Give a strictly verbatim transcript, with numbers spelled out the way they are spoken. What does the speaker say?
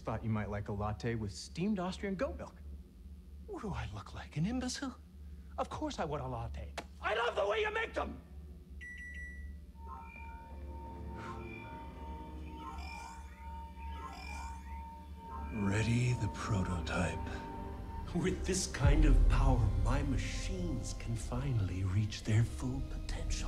just thought you might like a latte with steamed Austrian goat milk. What do I look like, an imbecile? Of course I want a latte. I love the way you make them! Ready the prototype. With this kind of power, my machines can finally reach their full potential.